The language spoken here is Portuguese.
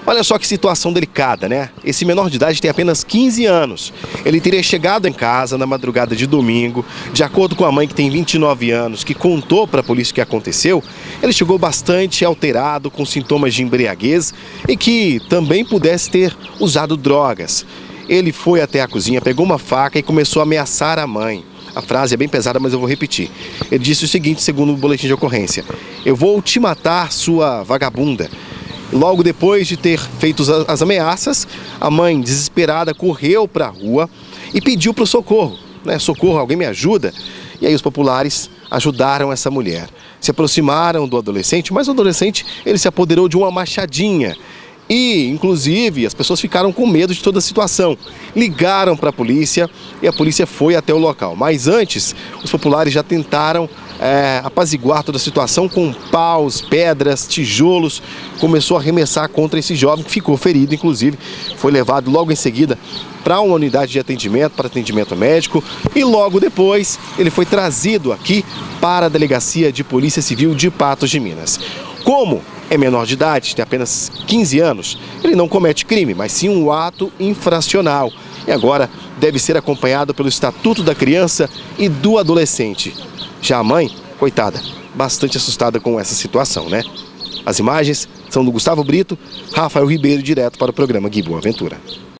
Olha só que situação delicada, né? Esse menor de idade tem apenas 15 anos. Ele teria chegado em casa na madrugada de domingo. De acordo com a mãe, que tem 29 anos, que contou para a polícia o que aconteceu, ele chegou bastante alterado, com sintomas de embriaguez e que também pudesse ter usado drogas. Ele foi até a cozinha, pegou uma faca e começou a ameaçar a mãe. A frase é bem pesada, mas eu vou repetir. Ele disse o seguinte, segundo o boletim de ocorrência: "Eu vou te matar, sua vagabunda." Logo depois de ter feito as ameaças, a mãe, desesperada, correu para a rua e pediu para o socorro. Socorro, alguém me ajuda? E aí os populares ajudaram essa mulher. Se aproximaram do adolescente, mas o adolescente ele se apoderou de uma machadinha. E, inclusive, as pessoas ficaram com medo de toda a situação. Ligaram para a polícia e a polícia foi até o local. Mas antes, os populares já tentaram apaziguar toda a situação com paus, pedras, tijolos. Começou a arremessar contra esse jovem que ficou ferido, inclusive. Foi levado logo em seguida para uma unidade de atendimento, para atendimento médico. E logo depois, ele foi trazido aqui para a Delegacia de Polícia Civil de Patos de Minas. Como é menor de idade, tem apenas 15 anos, ele não comete crime, mas sim um ato infracional. E agora deve ser acompanhado pelo Estatuto da Criança e do Adolescente. Já a mãe, coitada, bastante assustada com essa situação, né? As imagens são do Gustavo Brito, Rafael Ribeiro, direto para o programa Gui Boa Ventura.